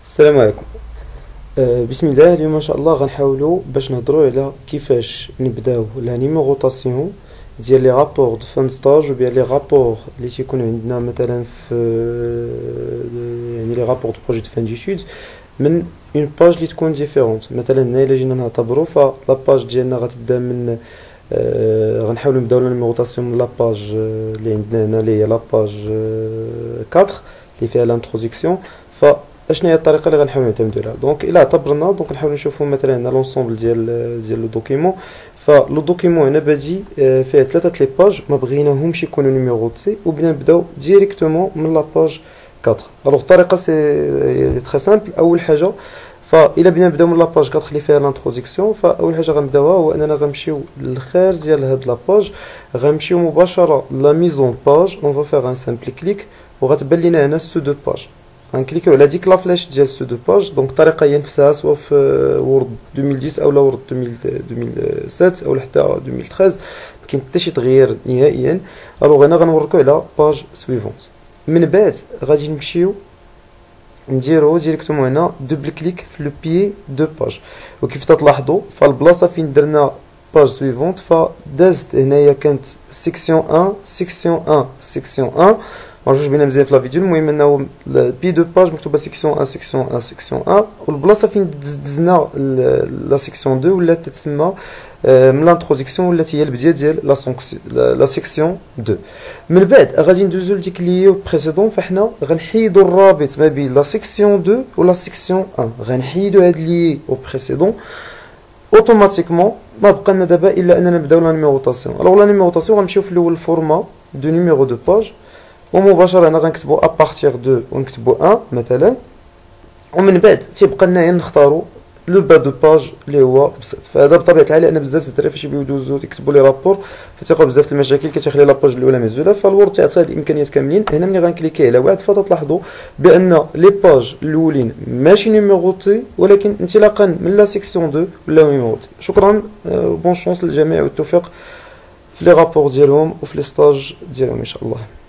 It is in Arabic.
السلام عليكم. بسم الله. اليوم ان شاء الله غنحاولوا باش نهضروا على كيفاش نبداو لا نيميروطاسيون ديال لي رابور دو فان ستاج و بيان لي رابور اللي تيكونوا عندنا مثلا في يعني لي رابور دو بروجي دو فان دي سود من اون باج اللي تكون ديفيرونت. مثلا هنا الا جينا نعتبروا فلا باج ديالنا غتبدا من غنحاولوا نبداو لا نيميروطاسيون من لا باج اللي عندنا هنا اللي هي لا باج 4 اللي فيها لانتروداكسيون. اشنا هي الطريقه اللي غنحاولوا نعتمدوا عليها؟ دونك الا اعتبرنا دونك نحاولوا نشوفوا مثلا هنا لونسومبل ديال لو دوكيمون. فلو دوكيمون هنا بادي فيه ثلاثه لي باج ما بغيناهمش يكونوا نيميروتي وبنا نبداو ديريكتومون من لا باج 4. الوغ الطريقه سي تري سامبل. اول حاجه فإلا بغينا نبداو من لا باج 4 اللي فيها لانتروداكسيون، فاول حاجه غنبداوها هو اننا غنمشيو للخارج ديال هاد لا باج، غنمشيو مباشره لا ميزون باج، اون فا فيغ ان سامبل كليك وغتبان لينا هنا سو دو باج. غنكليكيو على ديك لا فلاش ديال سو دو باج. دونك الطريقه هي نفسها سواء في وورد 2010 اولا وورد 2007 اولا حتى 2013، مكاين حتى شي تغيير نهائيا. الوغ هنا غنوريكو على باج سويفونت. من بعد غادي نمشيو نديرو ديريكتومون هنا دوبل كليك في لو بيي دو باج، وكيف تلاحظوا فالبلاصه فين درنا باج سويفونت فدازت هنايا كانت سيكسيون 1 سيكسيون 1 سيكسيون 1. معرفتش بينا مزيان في لا فيديو. المهم انه بي دو باج مكتوبه سيكسيون 1 سيكسيون 1 سيكسيون 1، والبلاصه فين دزنا لا سيكسيون 2 ولات تتسمى من لانتروداكسيون ولات هي البدايه ديال لا سيكسيون 2. من بعد غادي ندوزو لديك لي بريسيدون، فحنا غنحيدو الرابط ما بين لا سيكسيون 2 ولا سيكسيون 1. غنحيدو هاد لي او بريسيدون اوتوماتيكمون. ما بقى لنا دابا الا اننا نبداو لا نيميروطاسيون. الوغ لا نيميروطاسيون غنمشيو في الاول فورما دو نيميرو دو باج، ومباشره هنا غنكتبو ابارتيغ دو ونكتبو 1 مثلا، ومن بعد تيبقى لنا نختارو لو با دو باج اللي هو بسيط. فهذا بطبيعه الحال لان بزاف الدراري فاش يبغيو يدوزو يكتبوا لي رابور فتيلقاو بزاف المشاكل، كتخلي لاباج الاولى مهزوله. فالوورد تيعطي هاد الامكانيات كاملين. هنا ملي غنكليكي على واحد فتلاحظوا بان لي باج الاولين ماشي نيميروتي ولكن انطلاقا من لا سيكسيون 2 ولا نيميروتي. شكرا، بون شونس للجميع والتوفيق في لي رابور ديالهم وفي لي ستاج ديالهم ان شاء الله.